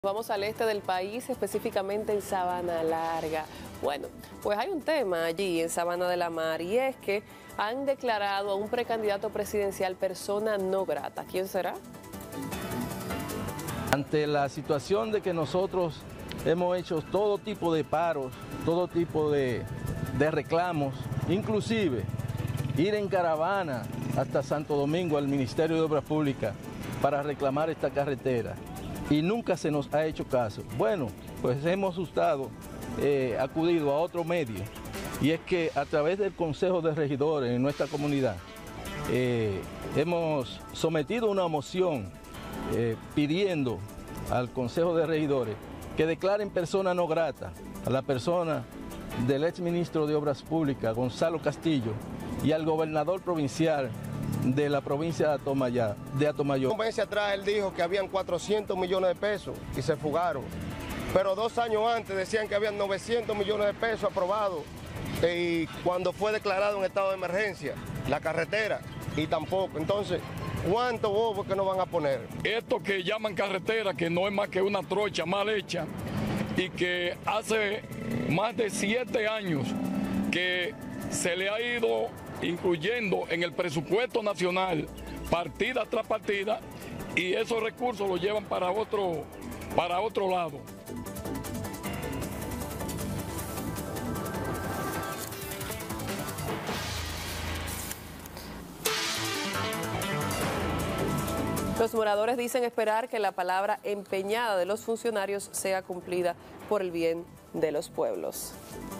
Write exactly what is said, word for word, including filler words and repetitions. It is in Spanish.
Vamos al este del país, específicamente en Sabana Larga. Bueno, pues hay un tema allí en Sabana de la Mar y es que han declarado a un precandidato presidencial persona no grata. ¿Quién será? Ante la situación de que nosotros hemos hecho todo tipo de paros, todo tipo de, de reclamos, inclusive ir en caravana hasta Santo Domingo al Ministerio de Obras Públicas para reclamar esta carretera, y nunca se nos ha hecho caso. Bueno, pues hemos estado, eh, acudido a otro medio, y es que a través del Consejo de Regidores en nuestra comunidad, eh, hemos sometido una moción eh, pidiendo al Consejo de Regidores que declaren persona no grata a la persona del exministro de Obras Públicas, Gonzalo Castillo, y al gobernador provincial de la provincia de Atomayor. De Atomayor. Un mes atrás él dijo que habían cuatrocientos millones de pesos y se fugaron. Pero dos años antes decían que habían novecientos millones de pesos aprobados, y cuando fue declarado en estado de emergencia la carretera, y tampoco. Entonces, ¿cuántos bobos que nos van a poner? Esto que llaman carretera, que no es más que una trocha mal hecha, y que hace más de siete años que se le ha ido incluyendo en el presupuesto nacional partida tras partida, y esos recursos los llevan para otro, para otro lado. Los moradores dicen esperar que la palabra empeñada de los funcionarios sea cumplida por el bien de los pueblos.